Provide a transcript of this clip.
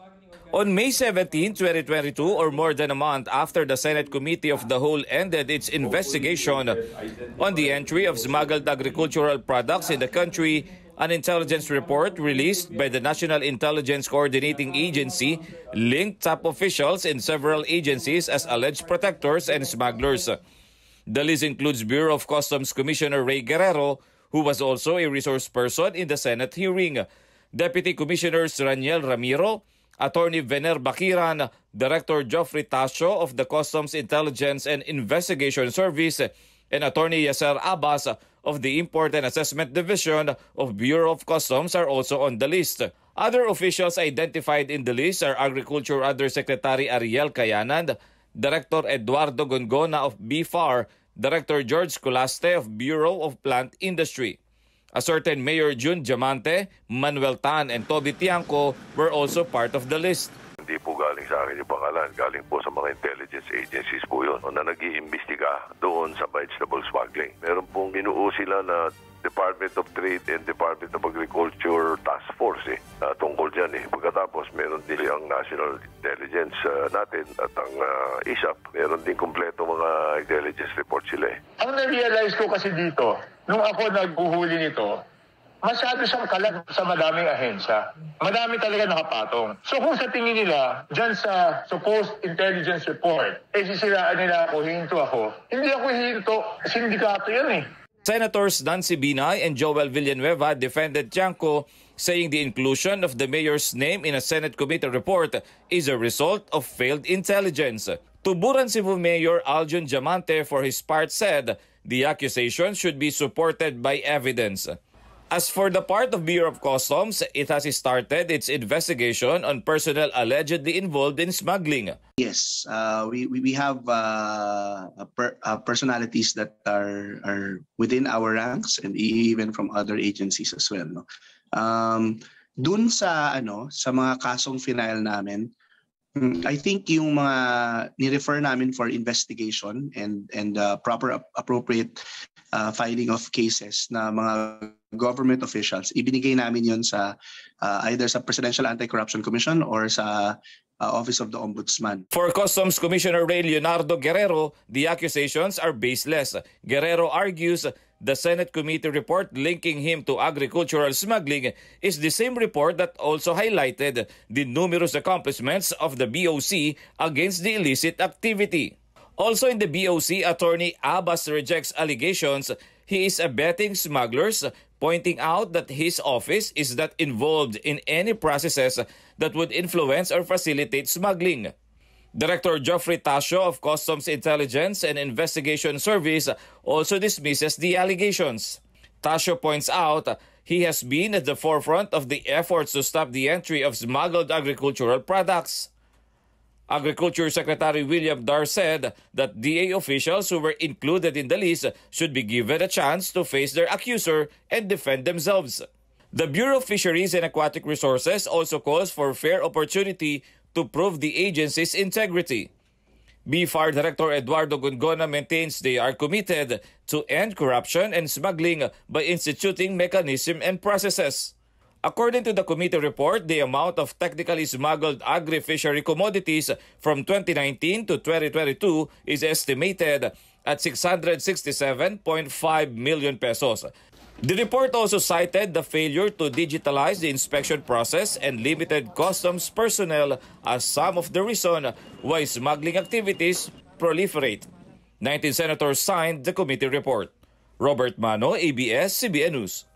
On May 17, 2022, or more than a month after the Senate Committee of the Whole ended its investigation on the entry of smuggled agricultural products in the country, an intelligence report released by the National Intelligence Coordinating Agency linked top officials in several agencies as alleged protectors and smugglers. The list includes Bureau of Customs Commissioner Ray Guerrero, who was also a resource person in the Senate hearing, Deputy Commissioners Raniel Ramiro, Attorney Vener Bakiran, Director Geoffrey Tasio of the Customs Intelligence and Investigation Service, and Attorney Yasser Abbas of the Import and Assessment Division of Bureau of Customs are also on the list. Other officials identified in the list are Agriculture Undersecretary Ariel Cayanan, Director Eduardo Gongona of BFAR, Director George Colaste of Bureau of Plant Industry. A certain Mayor June Diamante, Manuel Tan, and Toby Tiangco were also part of the list. Hindi po galing sa akin yung pangalan, galing po sa mga intelligence agencies po yun na nag-iimbestiga doon sa vegetable smuggling. Meron pong binuo sila na Department of Trade and Department of Agriculture Task Force tungkol dyan. Pagkatapos meron din ang National Intelligence natin at ang ISAP. Meron din kompleto mga intelligence report sila. Ang na-realize ko kasi dito, nung ako naghuhuli nito, masyado siyang kalat sa madaming ahensya. Madami talaga nakapatong. So kung sa tingin nila, dyan sa supposed intelligence report, sisiraan nila ako, hihinto ako. Hindi ako hihinto, sindikato yan Senators Nancy Binay and Joel Villanueva defended Tiangco, saying the inclusion of the mayor's name in a Senate committee report is a result of failed intelligence. Tuburan Cebu Mayor Aljun Diamante, for his part, said the accusation should be supported by evidence. As for the part of Bureau of Customs, it has started its investigation on personnel allegedly involved in smuggling. Yes, we have personalities that are within our ranks and even from other agencies as well. No? Dun sa sa mga kasong final namin, I think yung mga ni-refer namin for investigation and proper appropriate filing of cases na mga government officials, ibinigay namin yon sa either sa Presidential Anti-Corruption Commission or sa Office of the Ombudsman. For Customs Commissioner Ray Leonardo Guerrero, the accusations are baseless. Guerrero argues the Senate committee report linking him to agricultural smuggling is the same report that also highlighted the numerous accomplishments of the BOC against the illicit activity. Also in the BOC, Attorney Abbas rejects allegations he is abetting smugglers, pointing out that his office is not involved in any processes that would influence or facilitate smuggling. Director Geoffrey Tasio of Customs Intelligence and Investigation Service also dismisses the allegations. Tasio points out he has been at the forefront of the efforts to stop the entry of smuggled agricultural products. Agriculture Secretary William Dar said that DA officials who were included in the list should be given a chance to face their accuser and defend themselves. The Bureau of Fisheries and Aquatic Resources also calls for fair opportunity to prove the agency's integrity. BFAR Director Eduardo Gongona maintains they are committed to end corruption and smuggling by instituting mechanisms and processes. According to the committee report, the amount of technically smuggled agri-fishery commodities from 2019 to 2022 is estimated at 667.5 million pesos. The report also cited the failure to digitalize the inspection process and limited customs personnel as some of the reason why smuggling activities proliferate. 19 senators signed the committee report. Robert Mano, ABS-CBN News.